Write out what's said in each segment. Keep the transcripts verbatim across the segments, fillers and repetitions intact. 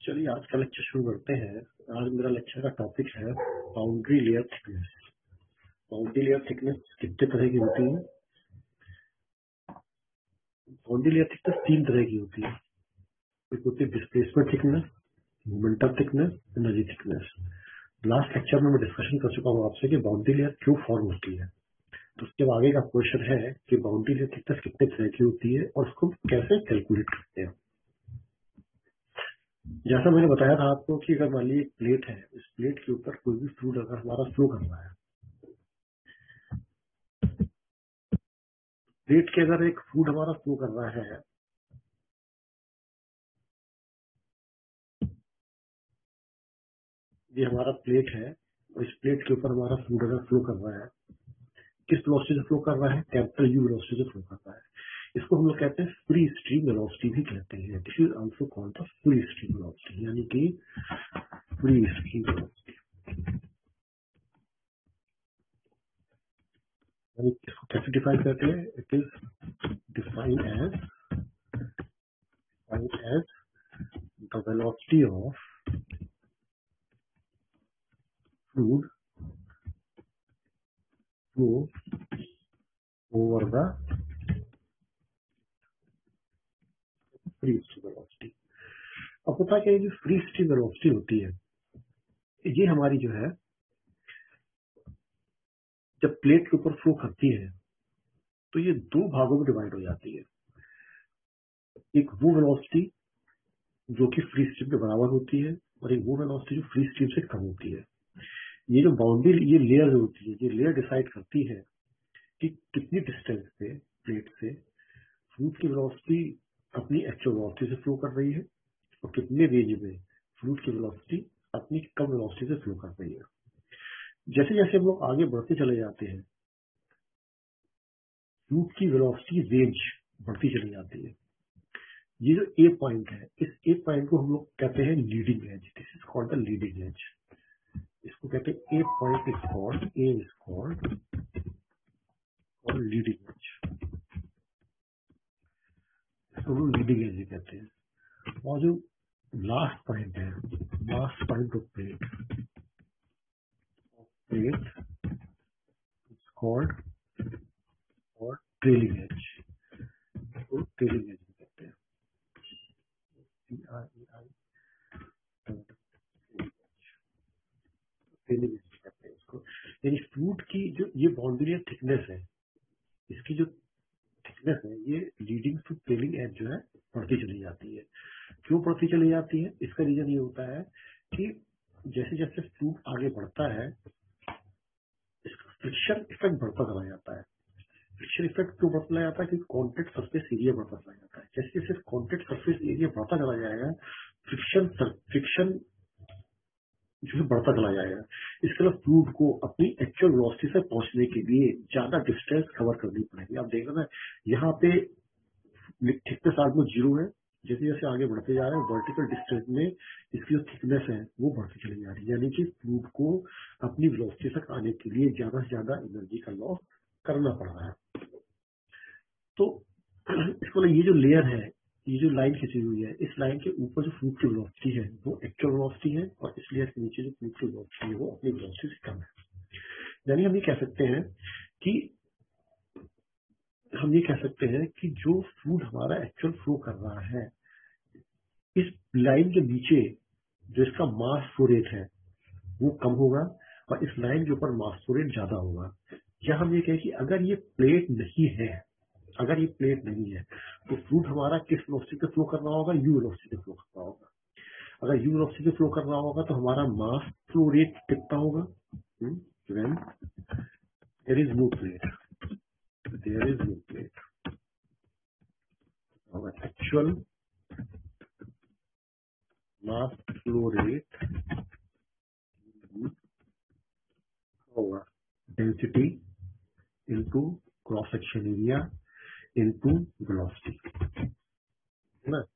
चलिए आज का लेक्चर शुरू करते हैं। आज मेरा लेक्चर का टॉपिक है boundary layer thickness. Boundary layer thickness कितने तरह की होती है? बाउंड्री लेयर थिकनेस तीन तरह की होती है। एक होती है displacement thickness, momentum thickness, energy thickness. Last lecture में मैं डिस्कशन कर चुका हूँ आपसे कि बाउंड्री लेयर क्यों फॉर्म होती है। तो उसके आगे का क्वेश्चन है कि बाउंड्री लेयर थिकनेस कितने तरह की होती है और उसको कैसे कैलकुलेट करते हैं। जैसा मैंने बताया था आपको कि अगर मान लीजिए एक प्लेट है, इस प्लेट के ऊपर कोई भी फ्लूइड अगर हमारा फ्लो कर रहा है, प्लेट के अगर एक फ्लूइड हमारा फ्लो कर रहा है, ये हमारा प्लेट है और इस प्लेट के ऊपर हमारा फ्लूइड अगर फ्लो कर रहा है, किस वेलोसिटी से फ्लो कर रहा है? कैपिटल यू वेलोसिटी से फ्लो कर रहा है। इसको हम लोग कहते हैं फ्री स्ट्रीम वेलोसिटी भी कहते हैं। This is also called the free stream velocity, यानी कि फ्री स्ट्रीम वेलोसिटी, यानी इसको कैसे डिफाइन करते हैं? It is defined as defined as the velocity of fluid flow over the free stream velocity. अब पता क्या है, जो फ्री स्ट्रीम वेलोसिटी होती है, ये हमारी जो है जब प्लेट के ऊपर फ्लो करती है तो ये दो भागों में डिवाइड हो जाती है। एक वो वेलोसिटी जो कि फ्री स्ट्रीम के बराबर होती है और एक वो वेलोसिटी जो फ्री स्ट्रीम से कम होती है। ये जो बाउंड्री ये लेयर जो होती है, ये लेयर डिसाइड करती है कि कितनी डिस्टेंस पे प्लेट से फ्लूइड की वेलोसिटी अपनी एक्चुअल वेलोसिटी से फ्लो कर रही है और कितने रेंज में फ्लूइड की वेलोसिटी अपनी कम वेलोसिटी से फ्लो कर रही है। जैसे जैसे हम लोग आगे बढ़ते चले जाते हैं, फ्लूइड की वेलोसिटी रेंज बढ़ती चली जाती है। ये जो ए पॉइंट है, इस ए पॉइंट को हम लोग कहते हैं leading edge. This is called the leading edge. इसको कहते हैं a point is called a is called और लीडिंग एज। इसको हम लीडिंग एज कहते हैं। और जो लास्ट पॉइंट है, last point of plate plate is called और ट्रेलिंग एज। इसको ट्रेलिंग एज कहते हैं। T R A I trailing edge कहते हैं इसको। यानी फ्लूइड की जो ये बाउंड्री थिकनेस है, इसकी जो थिकनेस है, ये लीडिंग टू ट्रेलिंग एज जो है बढ़ती चली जाती है। क्यों बढ़ती चली जाती है? इसका रीजन ये होता है कि जैसे जैसे फ्लूइड आगे बढ़ता है, इसका फ्रिक्शन इफेक्ट बढ़ता चला जाता है। फ्रिक्शन इफेक्ट क्यों बढ़ता चला जाता है? क्योंकि कॉन्टैक्ट सरफेस एरिया बढ़ता चला जाता है। जैसे जैसे कॉन्टैक्ट सरफेस एरिया बढ़ता चला जाएगा, फ्रिक्शन फ्रिक्शन जो है बढ़ता चला जाएगा। इसके लिए फ्लूइड को अपनी एक्चुअल वेलोसिटी से पहुंचने के लिए ज्यादा डिस्टेंस कवर करनी पड़ेगी। आप देख रहे हैं यहाँ पे थिकनेस ऑलमोस्ट जीरो है। जैसे जैसे आगे बढ़ते जा रहे हैं, वर्टिकल डिस्टेंस में इसकी जो थिकनेस है वो बढ़ती चली जा रही है। यानी कि फ्लूइड को अपनी वेलोसिटी तक आने के लिए ज्यादा से ज्यादा एनर्जी का लॉस करना पड़ रहा है। तो इसको ये जो लेयर है, ये जो लाइन खींची हुई है, इस लाइन के ऊपर जो फ्लूइड की वेलोसिटी है वो एक्चुअल वेलोसिटी है और इस लेयर के नीचे जो फ्लूइड की वेलोसिटी है वो अपनी वेलोसिटी से कम है। यानी हम ये कह सकते हैं कि हम ये कह सकते हैं कि जो फ्लूइड हमारा एक्चुअल फ्लो कर रहा है, इस लाइन के नीचे जो इसका मास फ्लो रेट है वो कम होगा और इस लाइन के ऊपर मास फ्लो रेट ज्यादा होगा। या हम ये कहें कि अगर ये प्लेट नहीं है, अगर ये प्लेट नहीं है तो फ्लूइड हमारा किस वेलोसिटी पे फ्लो कर रहा होगा? यू वेलोसिटी पे फ्लो कर रहा होगा। अगर यू वेलोसिटी पे फ्लो कर रहा होगा तो हमारा मास फ्लो रेट कितना होगा? When there is no plate, there is no plate, our actual mass flow rate होगा density into cross section area into velocity, है ना।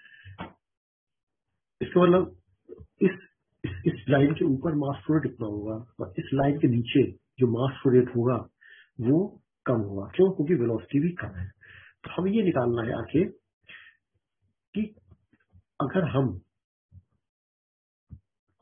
इसका मतलब इस इस, इस लाइन के ऊपर मास फ्लो रेट कितना होगा और इस लाइन के नीचे जो मास फ्लो रेट होगा वो कम होगा। क्यों? क्योंकि वेलोसिटी भी कम है। तो हमें ये निकालना है आके कि अगर हम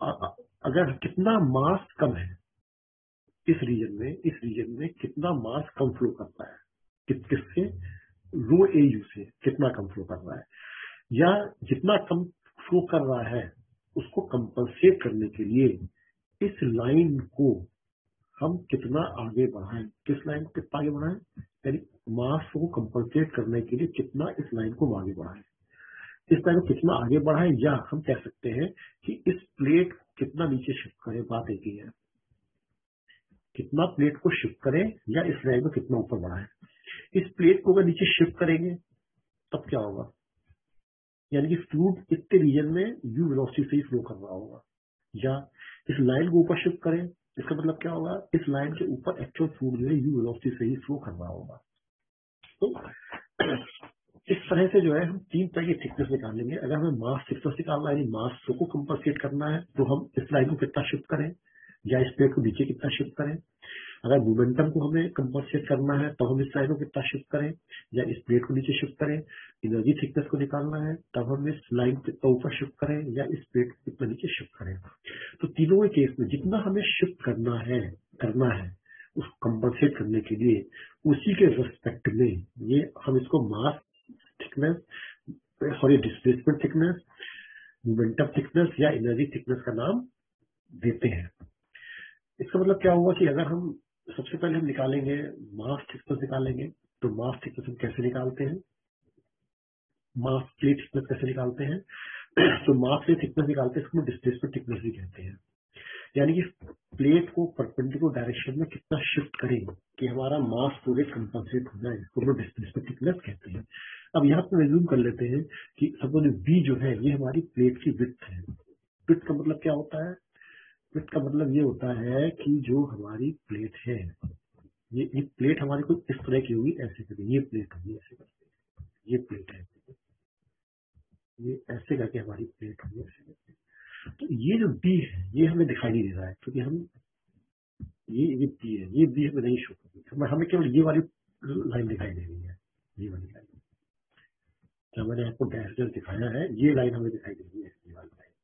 अगर कितना मास कम है इस रीजन में, इस रीजन में कितना मास कम फ्लो करता है, कि, किससे, लो एयू से कितना कम फ्लो कर रहा है, या जितना कम फ्लो कर रहा है उसको कंपनसेट करने के लिए इस लाइन को हम कितना आगे बढ़ाएं, किस लाइन को कितना आगे बढ़ाएं, यानी मास को कंपनसेट करने के लिए कितना इस लाइन को आगे बढ़ाएं, इस लाइन को कितना आगे बढ़ाएं, या हम कह सकते हैं कि इस प्लेट कितना नीचे शिफ्ट करें। बात एक ही है, कितना प्लेट को शिफ्ट करें या इस लाइन को कितना ऊपर बढ़ाएं। इस प्लेट को अगर नीचे शिफ्ट करेंगे तब क्या होगा, यानी कि फ्लूइड इतने रीजन में यू वेलोसिटी से ही फ्लो कर रहा होगा, या इस लाइन को ऊपर शिफ्ट करें, इसका मतलब क्या होगा, इस लाइन के ऊपर एक्चुअल फ्लूइड जो है यू वेलोसिटी से ही फ्लो कर रहा होगा। तो इस तरह से जो है हम तीन तरह की थिकनेस निकालेंगे। अगर हमें मास थिकनेस निकालना है, मास को कंपनसेट करना है, तो हम इस लाइन को कितना शिफ्ट करें या इस प्लेट को नीचे कितना शिफ्ट करें। अगर मोमेंटम को हमें कंपनसेट करना है तो हम इस लाइन को कितना शिफ्ट करें या इस प्लेट को नीचे शिफ्ट करें। एनर्जी थिकनेस को निकालना है तब हम इस लाइन को कितना ऊपर शिफ्ट करें या इस प्लेट को कितना नीचे शिफ्ट करें। तो तीनों के केस में जितना हमें शिफ्ट करना है करना है उसको कंपनसेट करने के लिए उसी के रेस्पेक्ट में ये हम इसको mass thickness, sorry displacement thickness, momentum thickness या एनर्जी थिकनेस का नाम देते हैं। इसका मतलब क्या होगा कि अगर हम सबसे पहले हम निकालेंगे मास थिकनेस निकालेंगे, तो मास थिकनेस हम कैसे निकालते हैं, मास प्लेट थिकनेस कैसे निकालते हैं, तो मास प्लेट थिकनेस निकालते हैं, इसको डिस्प्लेसमेंट थिकनेस भी कहते हैं। यानी कि प्लेट को परपेंडिकुलर डायरेक्शन में कितना शिफ्ट करें कि हमारा मास पूरे कंपनसेट हो जाए, इसको हम डिस्प्लेसमेंट थिकनेस कहते हैं। अब यहाँ पर रिज्यूम कर लेते हैं कि सपोज बी जो है ये हमारी प्लेट की विड्थ है। विड्थ का मतलब क्या होता है, विड्थ का मतलब ये होता है कि जो हमारी प्लेट है, ये ये प्लेट हमारी कुछ इस तरह की होगी, ऐसे करके ये प्लेट होगी, ऐसे करके ये प्लेट है, ये ऐसे करके हमारी प्लेट होगी, ऐसे करके। तो ये जो बी है ये हमें दिखाई नहीं दे रहा है क्योंकि हम ये ये बी है, ये बी हमें नहीं शो कर रही, हमें केवल ये वाली लाइन दिखाई दे रही है, ये वाली लाइन जो मैंने आपको डैश डैश दिखाया है, ये लाइन हमें दिखाई दे रही है, ये वाली लाइन,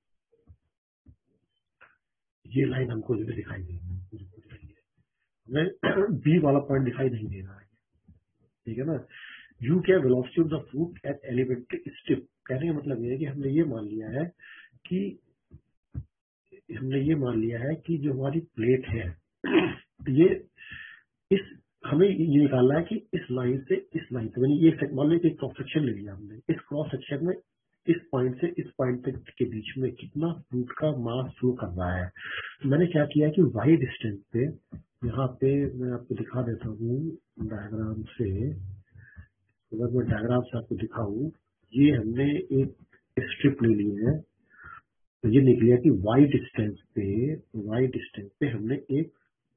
ये लाइन हमको जो दिखाई दे रही है, हमें बी वाला पॉइंट दिखाई नहीं दे रहा है, ठीक है ना। यू क्या velocity of the fluid at elevated step, कहने का मतलब ये है कि हमने ये मान लिया है कि हमने ये मान लिया है कि जो हमारी प्लेट है ये इस हमें ये निकालना है कि इस लाइन से इस लाइन से, यानी ये मान लो एक क्रॉस सेक्शन ले लिया हमने, इस क्रॉस सेक्शन में इस पॉइंट से इस पॉइंट तक के बीच में कितना फ्लूइड का मास फ्लो कर रहा है। तो मैंने क्या किया कि वाई डिस्टेंस पे, यहाँ पे मैं आपको दिखा देता हूँ डायग्राम से, अगर मैं डायग्राम से आपको दिखाऊं, ये हमने एक स्ट्रिप ले ली है, तो ये निकलिया कि वाई डिस्टेंस पे वाई डिस्टेंस पे हमने एक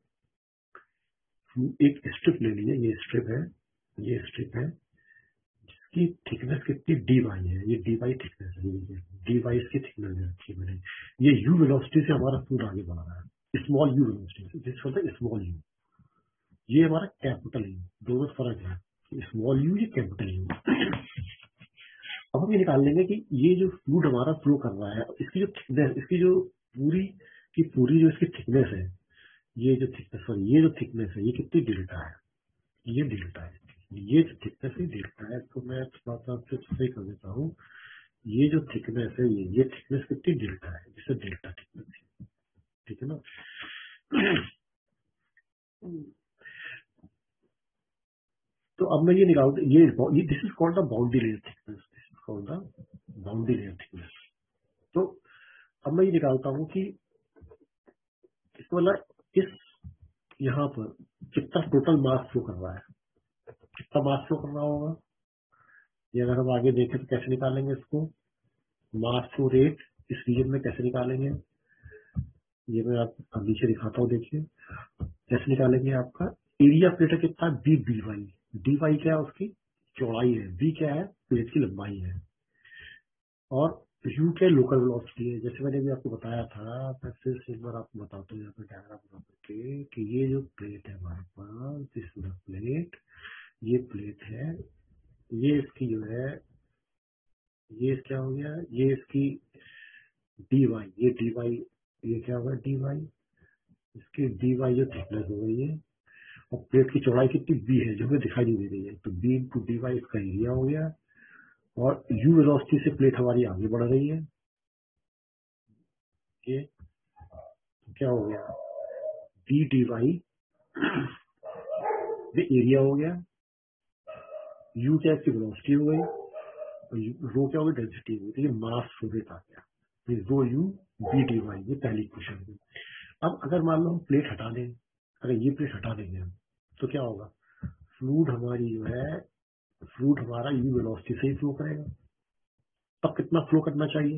एक स्ट्रिप ले ली है, ये स्ट्रिप है, ये स्ट्रिप है जिसकी थिकनेस कितनी डी वाई है, ये डी वाई थिकनेस है, डी वाई इसकी थिकनेस है रखी मैंने। ये यू वेलोसिटी से हमारा फ्लूइड आगे बढ़ रहा है, स्मॉल यू वेलोसिटी से, जिसको बोलते हैं स्मॉल यू, ये हमारा कैपिटल यू, दोनों फर्क है, स्मॉल यू ये कैपिटल यू। अब हम ये निकाल लेंगे कि ये जो फ्लूइड हमारा फ्लो कर रहा है, इसकी जो थिकनेस, इसकी जो पूरी की पूरी जो इसकी थिकनेस है, ये जो थिकनेस सॉरी ये जो थिकनेस है ये कितनी डेल्टा है, ये डेल्टा है, ये जो थिकनेस है डेल्टा है। तो मैं थोड़ा सा आपसे सही कर देता हूँ, ये जो थिकनेस है ये ये थिकनेस कितनी डेल्टा है, जिसे डेल्टा थिकनेस है, ठीक है ना। तो अब मैं ये निकालता ये this is called the boundary layer thickness, this is called the boundary layer thickness. तो अब मैं ये निकालता हूँ कि इसको मतलब इस यहाँ पर कितना टोटल मास फ्लो कर रहा है, कितना मास फ्लो कर रहा होगा, ये अगर हम आगे देखें तो कैसे निकालेंगे इसको, मास फ्लो रेट इस रीजन में कैसे निकालेंगे, ये मैं आपको नीचे दिखाता हूँ, देखिए कैसे निकालेंगे। आपका एरिया प्लेट कितना, B D Y, D Y क्या है उसकी चौड़ाई है, बी क्या है प्लेट की लंबाई है, और यू क्या लोकल वेलोसिटी है। जैसे मैंने भी आपको बताया था, मैं फिर से एक बार आपको बताता हूँ यहाँ पे डायग्राम बना करके कि ये जो प्लेट है हमारे पास, दिस प्लेट, ये प्लेट है, ये इसकी जो है ये क्या हो गया, ये इसकी डी वाई, ये डी वाई ये क्या होगा डी वाई, इसकी डी वाई जो थिकनेस हो गई है, और प्लेट की चौड़ाई कितनी बी है जो हमें दिखाई नहीं दे रही है, तो बी इंटू डी वाई इसका एरिया हो गया, और यू वेलोसिटी से प्लेट हमारी आगे बढ़ रही है, ये क्या हो गया डी डी वाई, ये एरिया हो गया, यू क्या इसकी वेलोसिटी हो गई, और रो क्या हो गई डेंसिटी हो गई, तो ये मास फ्लो रेट आ गया, rho U B D Y, ये पहली इक्वेशन है। अब अगर मान लो हम प्लेट हटा दें, अगर ये प्लेट हटा देंगे हम, तो क्या होगा, फ्लूइड हमारी जो है, फ्लूइड हमारा यू वेलोसिटी से ही फ्लो करेगा। अब कितना फ्लो करना चाहिए,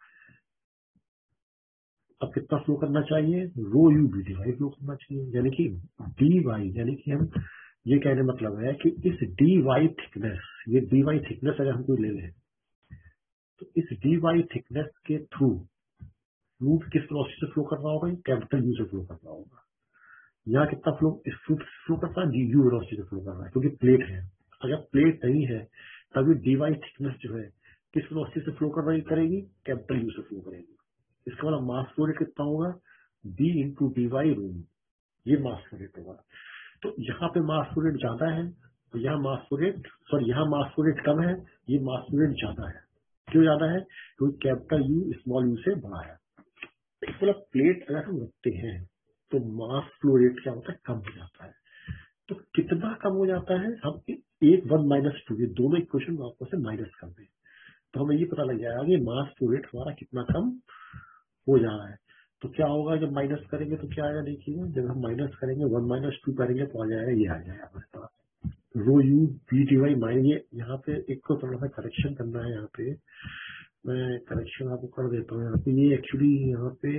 अब कितना फ्लो करना चाहिए, rho U B D Y flow करना चाहिए, यानी कि डी वाई, यानी कि हम ये कहने मतलब है कि इस डी वाई थिकनेस, ये डी वाई थिकनेस अगर हम कोई ले लें, तो इस डी वाई थिकनेस के थ्रू फ्लूइड किस वेलोसिटी से फ्लो कर रहा होगा, कैपिटल यू से फ्लो कर रहा होगा। यहाँ कितना फ्लो, इस फ्लूइड फ्लो करता है यू वेलोसिटी से फ्लो कर रहा है, क्योंकि प्लेट है। अगर प्लेट नहीं है तभी डी वाई थिकनेस जो है किस वेलोसिटी से फ्लो कर रही करेगी, कैपिटल यू से फ्लो करेगी। इसका मतलब मास फ्लो रेट कितना होगा, B into D Y rho, ये मास फ्लो रेट होगा। तो यहाँ पे मास फ्लो रेट ज्यादा है, तो यहाँ मास फ्लो रेट, सॉरी यहाँ मास फ्लो रेट कम है, ये मास फ्लो रेट ज्यादा है। क्यों ज्यादा है, क्योंकि कैपिटल यू स्मॉल यू से बड़ा है। मतलब प्लेट अगर हम रखते हैं तो मास फ्लो रेट क्या होता है, कम हो जाता है। तो कितना कम हो जाता है, हम एक वन माइनस टू, ये दोनों इक्वेशन को आपस में माइनस कर दें तो हमें ये पता लग जाएगा कि मास फ्लो रेट हमारा कितना कम हो जा रहा है। तो क्या होगा, जब माइनस करेंगे तो क्या आएगा, देखिएगा जब हम माइनस करेंगे वन माइनस टू करेंगे तो आ जाएगा, ये आ जाएगा हमारे पास rho U B D Y minus, ये यहाँ पे एक को थोड़ा सा करेक्शन करना है, यहाँ पे मैं करेक्शन आपको कर देता हूँ। यहाँ पे ये एक्चुअली यहाँ पे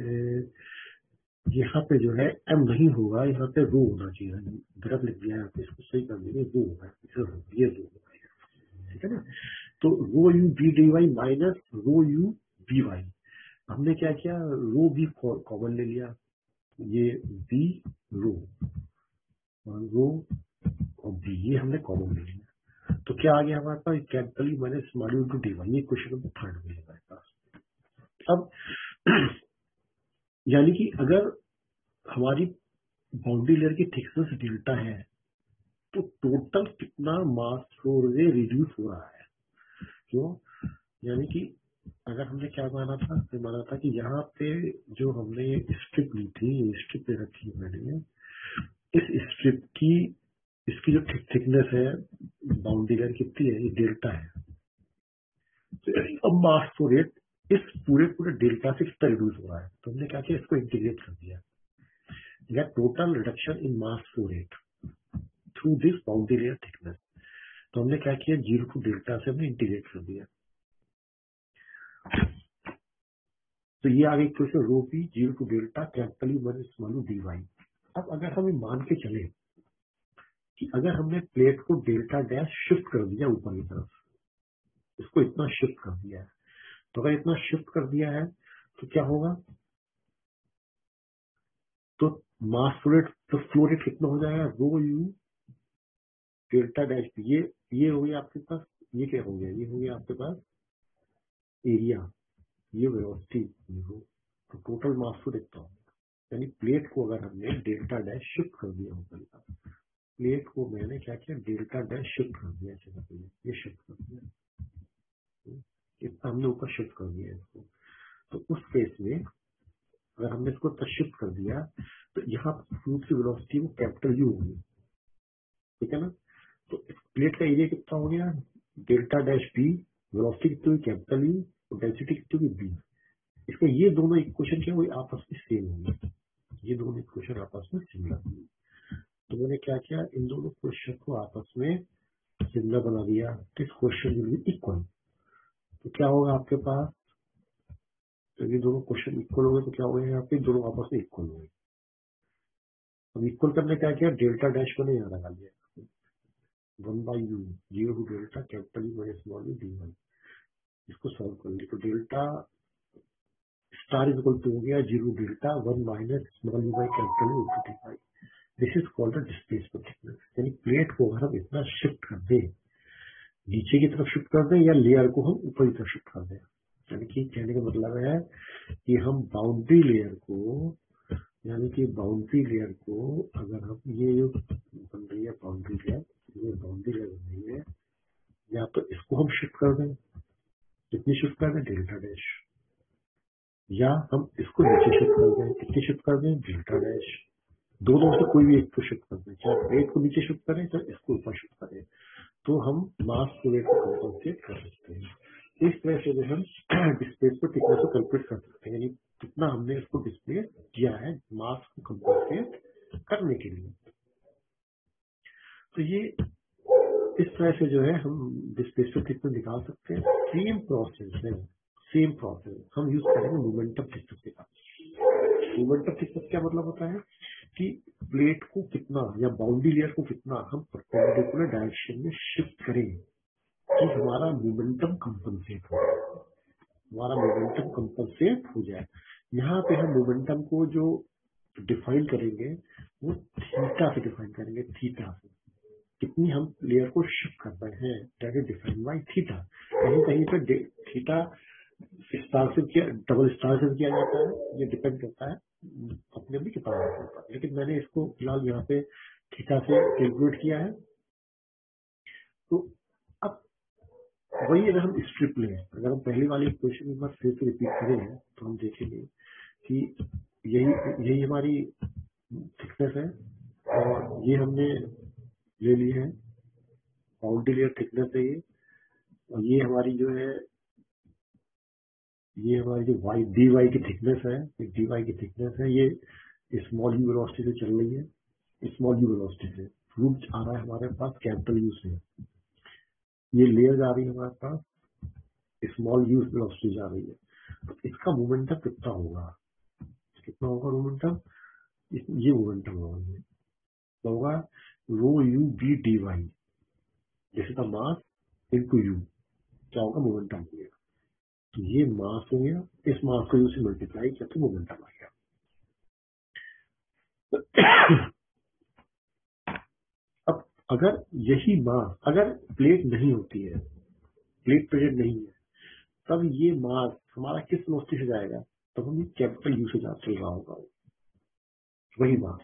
यहाँ पे जो है एम नहीं होगा, यहाँ पे रो होना चाहिए, गलत लिख दिया यहाँ पे, इसको सही कर देंगे, रो होगा, ये रो होगा, ठीक है ना। तो rho U B D Y minus rho U B Y, हमने क्या किया, रो बी कॉमन ले लिया, ये बी रो रो और बी ये हमने कॉमन ले लिया, तो क्या आ गया हमारे पास, capital minus small U two D Y, ये क्वेश्चन नंबर थर्ड में है हमारे पास। अब यानी कि अगर हमारी बाउंड्री लेयर की थिकनेस डेल्टा है तो टोटल कितना मास फ्लो रेट रिड्यूस हो रहा है, क्यों, यानी कि अगर हमने क्या माना था, तो माना था कि यहाँ पे जो हमने स्ट्रिप ली थी, स्ट्रिप ले रखी है मैंने, इस स्ट्रिप की इसकी जो थिकनेस है बाउंड्री लेयर कितनी है, ये डेल्टा है। तो अब मास फ्लो रेट इस पूरे पूरे डेल्टा से कितना रिड्यूस हो रहा है, तो हमने क्या किया, इसको इंटीग्रेट कर दिया, या total reduction in mass flow rate through this boundary layer thickness. तो हमने क्या किया, जीरो टू डेल्टा से हमने इंटीग्रेट कर दिया, तो ये आ गई question rho P zero to delta capital U minus small U D Y. अब अगर हम मान के चले कि अगर हमने प्लेट को डेल्टा डैश शिफ्ट कर दिया ऊपर की तरफ, इसको इतना शिफ्ट कर दिया है, तो अगर इतना शिफ्ट कर दिया है तो क्या होगा, तो मास फ्लो रेट, तो फ्लो रेट कितना हो जाएगा, रो यू डेल्टा डैश, ये ये हो गया आपके पास, ये क्या हो गया, ये हो गया आपके पास एरिया, ये वेलोसिटी, तो टोटल मास फ्लो देखता हूँ, यानी प्लेट को अगर हमने डेल्टा डैश शिफ्ट कर दिया ऊपर, प्लेट को मैंने क्या किया, डेल्टा डैश शिफ्ट कर दिया, ये शिफ्ट कर दिया, इतना हमने ऊपर शिफ्ट कर दिया इसको। तो उस केस में अगर हमने इसको शिफ्ट कर दिया तो यहाँ फ्लूइड की वेलोसिटी वो कैपिटल यू होगी, ठीक है ना। तो प्लेट का एरिया कितना हो गया, डेल्टा डैश बी, वेलोसिटी कितनी हुई कैपिटल यू, और डेंसिटी कितनी हुई बी। इसमें ये दोनों इक्वेशन क्या हुई, आपस में सेम होंगे, ये दोनों इक्वेशन आपस में सिमिलर हुई। तो मैंने क्या किया, इन दोनों क्वेश्चन को आपस में सिमिलर बना दिया, this question will be equal. तो क्या होगा आपके पास, तो ये दोनों क्वेश्चन इक्वल हो गए, तो क्या हो गया, यहाँ पे दोनों आपस में इक्वल हो गए। अब इक्वल करने क्या किया, डेल्टा डैश को नहीं लगा लिया, one by U zero to delta capital U minus small U D Y, इसको सॉल्व कर लिया, तो delta star is equal to हो गया zero delta one minus small U by capital U into D Y, this is called the displacement thickness. यानी plate को अगर हम इतना शिफ्ट कर दें, नीचे की तरफ शिफ्ट कर दें या लेयर को हम ऊपर की तरफ शिफ्ट कर दें, यानी कि कहने का मतलब है कि हम बाउंड्री लेयर को, यानी कि बाउंड्री लेयर को अगर हम ये जो बन रही है बाउंड्री लेयर, ये बाउंड्री लेयर बन रही है, या तो इसको हम शिफ्ट कर दें, कितनी शिफ्ट कर दें, डेल्टा डैश, या हम इसको नीचे शिफ्ट कर दें, कितनी शिफ्ट कर दें, डेल्टा डैश। दोनों से कोई भी एक को शिफ्ट कर दें, चाहे प्लेट को नीचे शिफ्ट करें चाहे इसको ऊपर शिफ्ट करें, तो हम मास को वेट को कंपनसेट कर सकते हैं। इस तरह से जो हम डिस्प्लेस को थिकनेस को कैलकुलेट कर सकते हैं, यानी कितना हमने इसको डिस्प्ले किया है मास को कंपनसेट करने के लिए। तो ये इस तरह से जो है हम डिस्प्लेसमेंट थिकनेस निकाल सकते हैं। सेम प्रोसेस है, सेम प्रोसेस हम यूज करेंगे मोमेंटम थिकनेस के साथ। मोमेंटम थिकनेस क्या मतलब होता है कि प्लेट को कितना या बाउंड्री लेयर को कितना हम परपेंडिकुलर डायरेक्शन में शिफ्ट करें कि हमारा मोमेंटम कंपनसेट हो जाए, हमारा मोमेंटम कंपनसेट हो जाए। यहाँ पे हम मोमेंटम को जो डिफाइन करेंगे वो थीटा से डिफाइन करेंगे, थीटा से कितनी हम लेयर को शिफ्ट कर रहे हैं, that is defined by theta. कहीं कहीं पे थीटा स्टार से किया, डबल स्टार से किया जाता है, ये डिपेंड करता है अपने भी किताब के ऊपर, लेकिन मैंने इसको फिलहाल यहाँ पे थीटा से कैलकुलेट किया है। तो अब वही अगर हम स्ट्रिप लें, अगर हम पहली वाली क्वेश्चन एक बार फिर से रिपीट करें तो हम देखेंगे कि यही यही हमारी थिकनेस है और ये हमने ले ली है बाउंड्री लेयर थिकनेस है ये, और ये हमारी जो है ये हमारी जो वाई डी वाई की थिकनेस है, ये डी वाई की थिकनेस है, ये स्मॉल यू वेलोसिटी से चल रही है, स्मॉल यू वेलोसिटी से फ्लूइड आ रहा है हमारे पास कैपिटल यू से, ये लेयर जा रही है हमारे पास स्मॉल यू वेलोसिटी जा रही है। तो इसका मोमेंटम कितना होगा, कितना होगा मोमेंटम, ये मोमेंटम होगा, ये होगा rho U B D Y, जैसे द मास इनटू यू, क्या होगा मोमेंटम हो गया। तो ये मास हो गया, इस मास को यू से मल्टीप्लाई किया तो मोमेंटम आ गया। अब अगर यही मास, अगर प्लेट नहीं होती है, प्लेट प्रेजेंट नहीं है, तब ये मास हमारा किस वेलोसिटी से जाएगा, तब हम कैपिटल यू से जा चल रहा होगा वही मास।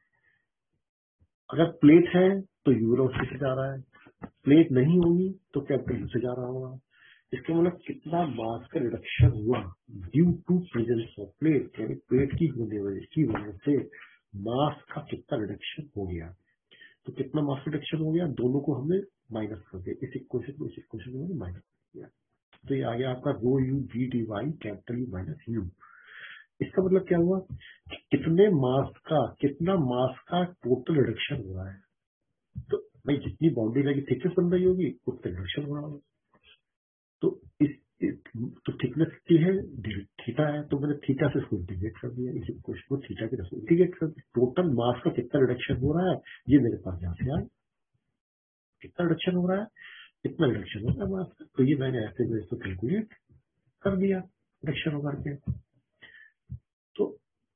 अगर प्लेट है तो यू वेलोसिटी से जा रहा है, प्लेट नहीं होगी तो कैपिटल यू से जा रहा होगा। इसका मतलब कितना मास का रिडक्शन हुआ due to presence of plate, यानी प्लेट की होने वजह की वजह से मास का कितना रिडक्शन हो गया। तो कितना मास रिडक्शन हो गया, दोनों को हमने माइनस कर दिया, इस इक्वेशन को इस इक्वेशन को हमने माइनस कर दिया। तो ये आ गया आपका rho U V D Y capital U minus U. इसका मतलब क्या हुआ, कितने मास का कितना मास का टोटल रिडक्शन हुआ है। तो भाई जितनी बाउंड्री लगी थिकनेस बन रही होगी उतना रिडक्शन हो रहा होगा। तो इस तो थिकनेस की है थीटा है, तो मैंने थीटा से इसको इंटीग्रेट कर दिया, इस क्वेश्चन को थीटा के साथ इंटीग्रेट कर दिया। टोटल मास का कितना रिडक्शन हो रहा है ये मेरे पास यहाँ से आया, कितना रिडक्शन हो रहा है, कितना रिडक्शन हो रहा है मास का, तो ये मैंने ऐसे में इसको कैलकुलेट कर दिया रिडक्शन होकर के। तो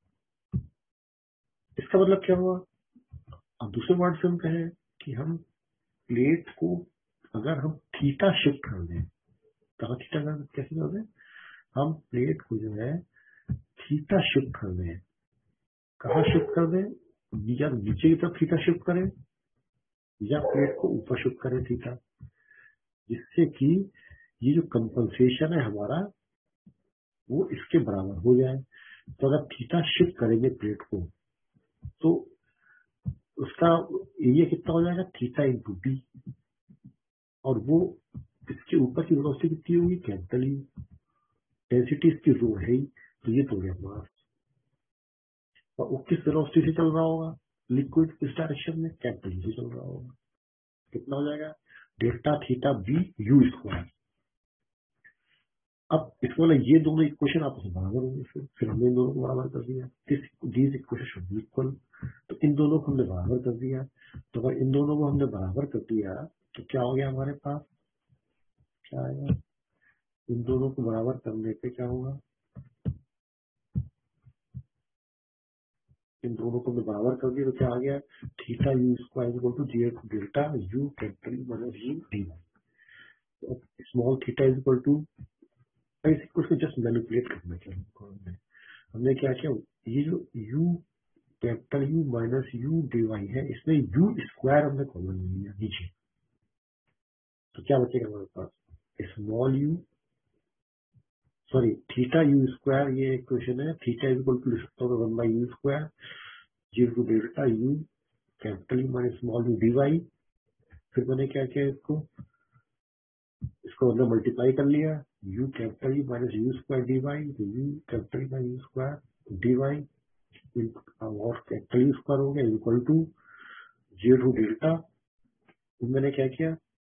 इसका मतलब क्या हुआ, अब दूसरे वर्ड से हम कहें कि हम प्लेट को अगर हम थीटा शिफ्ट कर दें, कहाँ थीटा कर कैसे कर दें, हम प्लेट को जो है थीटा शिफ्ट कर दें, कहाँ शिफ्ट कर दें, या नीचे की तरफ थीटा शिफ्ट करें या प्लेट को ऊपर शिफ्ट करें थीटा, जिससे कि ये जो कंपनसेशन है हमारा वो इसके बराबर हो जाए। तो अगर थीटा शिफ्ट करेंगे प्लेट को तो उसका एरिया कितना हो जाएगा, थीटा इंटू डी, और वो इसके ऊपर की वेलोसिटी कितनी होगी, कैपिटल यू, डेंसिटी इसकी रो है ही, तो ये तो गया मास। और वो किस वेलोसिटी से चल रहा होगा, लिक्विड किस डायरेक्शन में, कैपिटल यू से चल रहा होगा, कितना हो जाएगा, delta theta B U square. अब इसको मतलब ये दोनों इक्वेशन आपस में बराबर होंगे, फिर फिर हमने इन दोनों को बराबर कर दिया, these equation should be equal, तो इन दोनों को हमने बराबर कर दिया। तो अगर इन दोनों को हमने बराबर कर दिया तो क्या हो गया हमारे पास, क्या आएगा, इन दोनों को बराबर करने पे क्या होगा, इन दोनों को हमने बराबर कर दिया तो क्या आ गया, theta U square equal to G delta U capital minus U D Y. Small theta is equal to इसको उसको जस्ट मैनिपुलेट करना क्या हमने हमने क्या किया, ये जो u capital U minus U D है, इसमें u स्क्वायर हमने कॉमन ले लिया नीचे, तो क्या बचेगा हमारे पास small u sorry theta U square, ये इक्वेशन है, थीटा इक्वल टू लिख सकता हूँ one by U square zero to delta U capital U minus small U D Y. फिर मैंने क्या किया, इसको इसको हमने मल्टीप्लाई कर लिया, U capital U minus U square D Y, तो U capital U minus U square D Y और कैपिटल यू स्क्वायर हो गया equal to zero to delta. फिर मैंने क्या किया,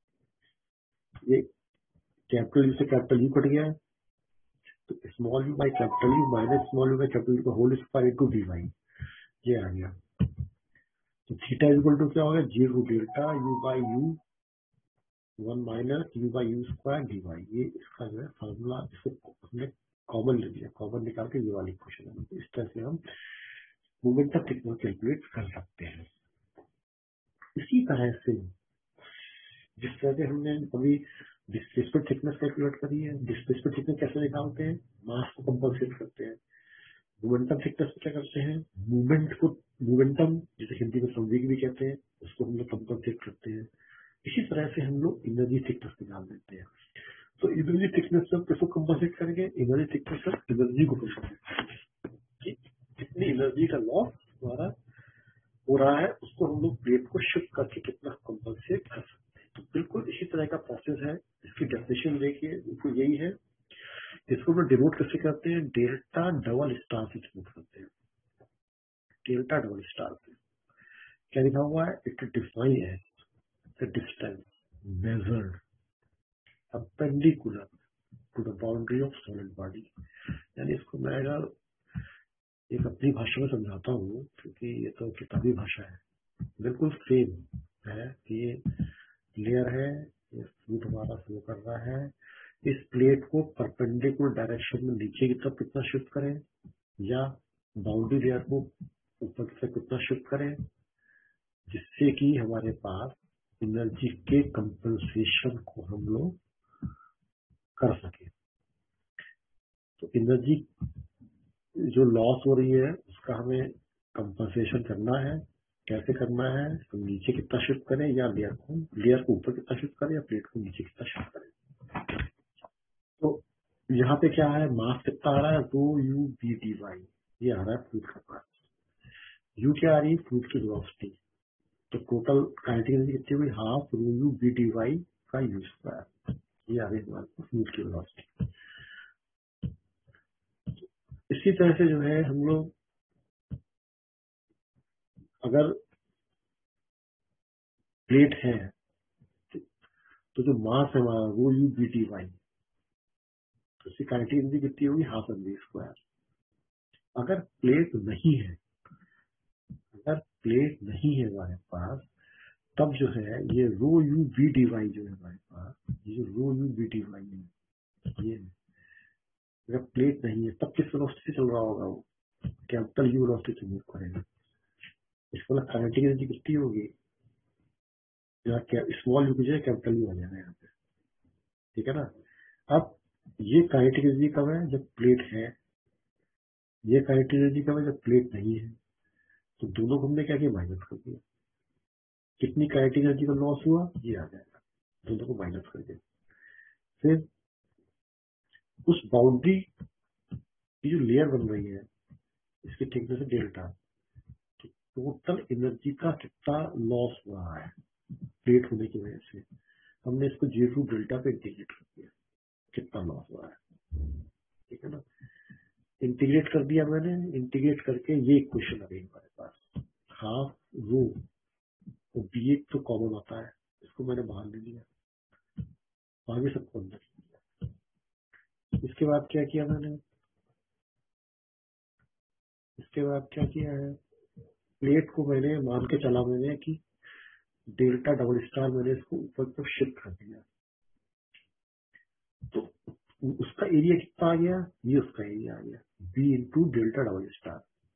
ये कैपिटल यू से कैपिटल यू कट गया, तो small U by capital U minus small U by capital U का whole square into D Y, ये आ गया। तो थीटा इक्वल टू क्या हो गया, zero to delta U by U one minus U by U square D Y, ये इसका जो है फॉर्मूला, इसको हमने कॉमन ले लिया, कॉमन निकाल के ये वाली क्वेश्चन है। तो इस तरह से हम मोमेंट ऑफ थिकनेस कैलकुलेट कर सकते हैं। इसी तरह से जिस तरह से हमने अभी डिस्प्लेसमेंट थिकनेस कैलकुलेट करी है, डिस्प्लेसमेंट थिकनेस कैसे निकालते हैं, मास को कंपनसेट करते हैं। मोमेंटम थिकनेस को क्या करते हैं, मूवमेंट को, मोमेंटम जिसे हिंदी में संवेग भी कहते हैं, उसको हम लोग कंपनसेट करते हैं। इसी तरह से हम लोग एनर्जी थिकनेस निकाल देते हैं। तो एनर्जी थिकनेस से हम किसको कंपनसेट करेंगे, एनर्जी थिकनेस से एनर्जी को कंपनसेट करेंगे कि कितनी एनर्जी का लॉस हमारा हो रहा है, उसको हम लोग प्लेट को शिफ्ट करके कितना कंपनसेट कर सकते हैं। तो बिल्कुल इसी तरह का प्रोसेस है। इसकी डेफिनेशन देखिए, बिल्कुल यही है। इसको हम डिनोट कैसे करते हैं, डेल्टा डबल स्टार से डिनोट करते हैं। डेल्टा डबल स्टार से क्या लिखा हुआ है, it define as the distance measured perpendicular to the boundary of solid body. यानी इसको मैं अगर एक अपनी भाषा में समझाता हूँ, क्योंकि ये तो किताबी भाषा है, बिल्कुल सेम है कि ये लेयर है, ये फ्लूइड हमारा फ्लो कर रहा है, इस प्लेट को परपेंडिकुलर डायरेक्शन में नीचे की तरफ कितना शिफ्ट करें या बाउंड्री लेयर को ऊपर की तरफ कितना शिफ्ट करें, जिससे कि हमारे पास एनर्जी के कंपनसेशन को हम लोग कर सके। तो एनर्जी जो लॉस हो रही है उसका हमें कंपनसेशन करना है। कैसे करना है, तो नीचे कितना शिफ्ट करें या लेयर को लेयर को ऊपर कितना शिफ्ट करें या प्लेट को नीचे कितना शिफ्ट करें। तो यहाँ पे क्या है, मास कितना आ रहा है, दो यू बी डी वाई, ये आ रहा है फ्लूइड का मास। यू क्या आ रही है, फ्लूइड की वेलोसिटी। तो टोटल काइनेटिक एनर्जी कितनी हुई, half rho U B D Y का यू स्क्वायर, ये आ रही है हमारे पास फ्लूइड की वेलोसिटी। इसी तरह से जो है हम लोग अगर प्लेट है तो जो मास है हमारा वो यू बी टी वाई, तो इसकी काइनेटिक एनर्जी कितनी होगी, हाफ एम वी स्क्वायर। अगर प्लेट नहीं है, अगर प्लेट नहीं है हमारे पास, तब जो है ये rho U B D Y जो है हमारे पास, ये जो rho U B D Y है, ये अगर प्लेट नहीं है तब किस वेलोसिटी से चल रहा होगा, वो कैपिटल यू वेलोसिटी से मूव करेगा। इसको काइनेटिक एनर्जी कितनी होगी, स्मॉल यू की जगह कैपिटल यू आ जाएगा यहाँ पे, ठीक है ना। अब ये काइनेटिक एनर्जी कब है, जब प्लेट है, ये काइनेटिक एनर्जी कब है, जब प्लेट नहीं है। तो दोनों को हमने क्या किया, माइनस कर दिया। कितनी काइनेटिक एनर्जी का लॉस हुआ, ये आ जाएगा, दोनों को माइनस कर दिया। फिर उस बाउंड्री की जो लेयर बन रही है, इसकी थिकनेस है डेल्टा, तो टोटल एनर्जी का कितना लॉस हुआ है प्लेट होने की वजह से, हमने इसको जीरो टू डेल्टा पे इंटीग्रेट कर दिया, कितना लॉस हुआ है, ठीक है ना। इंटीग्रेट कर दिया मैंने, इंटीग्रेट करके ये इक्वेशन आ गई हमारे पास, हाफ रो बी एक तो कॉमन आता है, इसको मैंने बाहर ले लिया, बाकी सबको अंदर लिया। इसके बाद क्या किया मैंने, इसके बाद क्या किया है, प्लेट को मैंने मान के चला मैंने कि डेल्टा डबल स्टार, मैंने इसको ऊपर तक शिफ्ट कर दिया। तो उसका एरिया कितना आ गया, ये उसका एरिया आ गया B into delta double star.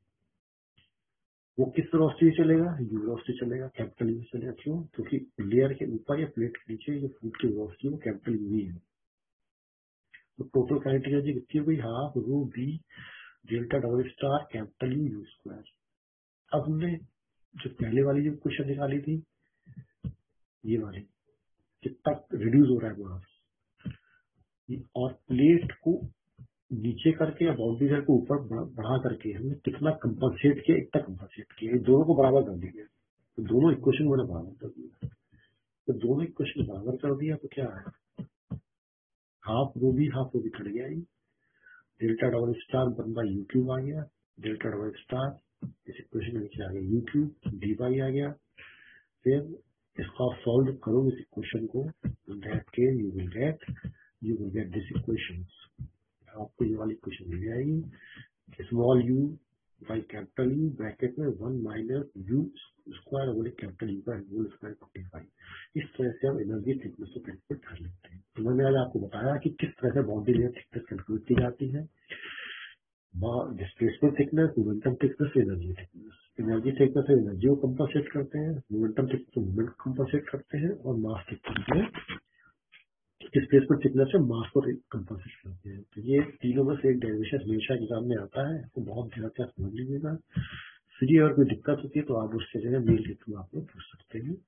वो किस वेलोसिटी से चलेगा, यू वेलोसिटी चलेगा, कैपिटल यू चलेगा। क्यों, क्योंकि लेयर के ऊपर या प्लेट के नीचे जो फ्लूइड की वेलोसिटी वो कैपिटल यू ही है। तो टोटल काइनेटिक एनर्जी कितनी हो गई, half rho B delta double star capital U U square. अब हमने जो पहले वाली जो क्वेश्चन निकाली थी, ये वाली कितना रिड्यूस हो रहा है मास, और प्लेट को नीचे करके या बाउंड्री लाइन को ऊपर बढ़ा करके हमने कितना कंपनसेट किया, इतना कंपनसेट किया, इन दोनों को बराबर कर दिया। तो दोनों इक्वेशन मैंने बराबर कर दिया, तो दोनों इक्वेशन बराबर कर दिया तो क्या है, हाफ रो भी हाफ रो भी कट गया, delta double star one by U cube आ गया, डेल्टा डबल स्टार इस इक्वेशन में नीचे आ गया यू क्यूब डी बाई आ गया। फिर इसको आप सॉल्व करो इस इक्वेशन को, दैट के you will get you will get this equation, आपको ये वाली इक्वेशन मिल जाएगी, small U by capital U bracket में वन माइनस यू स्क्वायर बोले कैपिटल यू का होल स्क्वायर फोर्टी फाइव। इस तरह से हम एनर्जी थिकनेस को कैलकुलेट कर लेते हैं। तो मैंने आज आपको बताया कि किस तरह से बाउंड्री लेयर थिकनेस कैलकुलेट की जाती है, displacement thickness, momentum thickness, energy thickness. Energy thickness से एनर्जी को कंपनसेट करते हैं, मोमेंटम थिकनेस से मोमेंट को कंपनसेट करते हैं, और मास थिकनेस में डिस्प्लेसमेंट थिकनेस से मास को कंपनसेट करते हैं। तो ये तीनों में से एक डेरिवेशन हमेशा एग्जाम में आता है, तो बहुत ध्यान से समझ लीजिएगा। फिर अगर कोई दिक्कत होती है तो आप उससे जो है मेल के थ्रू आप लोग पूछ सकते हैं।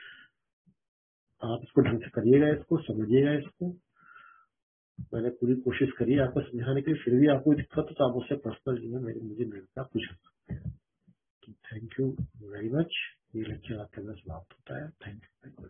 आप इसको ढंग से करिएगा, इसको समझिएगा, इसको मैंने पूरी कोशिश करी है आपको समझाने के लिए। फिर भी आपको दिक्कत हो तो आप उससे पर्सनल जो है मेरे मुझे मेरे से आप पूछ सकते हैं। Thank you very much. ये लेक्चर आपके अंदर समाप्त होता है। Thank you.